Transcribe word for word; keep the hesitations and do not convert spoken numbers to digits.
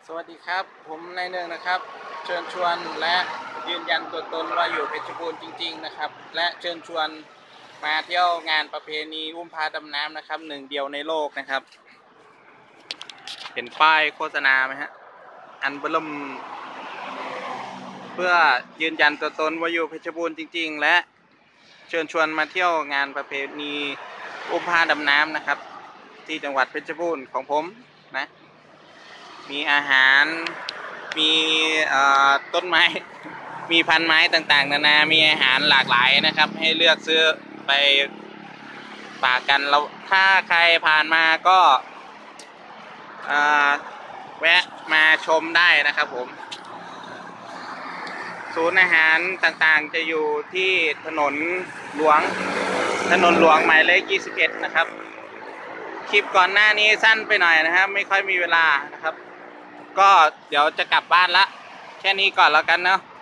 สวัสดีครับผมนายเนืองนะครับเชิญชวนและยืนยันตัวตนว่าอยู่เพชรบูรณ์จริงๆนะครับและเชิญชวนมาเที่ยวงานประเพณีอุ้มพาดำน้ำนะครับหนึ่งเดียวในโลกนะครับเห็นป้ายโฆษณาไหมฮะอันเบิ่มเพื่อยืนยันตัวตนว่าอยู่เพชรบูรณ์จริงๆและเชิญชวนมาเที่ยวงานประเพณีอุ้มพาดำน้ำนะครับที่จังหวัดเพชรบูรณ์ของผมนะมีอาหารมีต้นไม้มีพันไม้ต่างๆนานามีอาหารหลากหลายนะครับให้เลือกซื้อไปฝากกันเราถ้าใครผ่านมาก็แวะมาชมได้นะครับผมศูนย์อาหารต่างๆจะอยู่ที่ถนนหลวงถนนหลวงหมายเลขยี่สิบเอ็ดนะครับคลิปก่อนหน้านี้สั้นไปหน่อยนะครับไม่ค่อยมีเวลานะครับก็เดี๋ยวจะกลับบ้านละแค่นี้ก่อนแล้วกันเนาะ